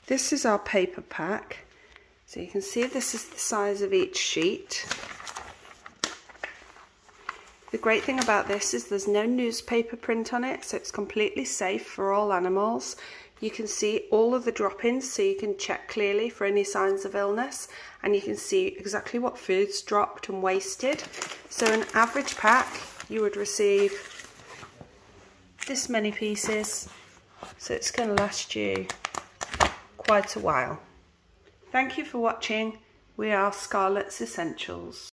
This is our paper pack. So you can see this is the size of each sheet. The great thing about this is there's no newspaper print on it, so it's completely safe for all animals. You can see all of the drop-ins, so you can check clearly for any signs of illness, and you can see exactly what food's dropped and wasted. So an average pack, you would receive this many pieces, so it's going to last you quite a while. Thank you for watching. We are Scarlett's Essentials.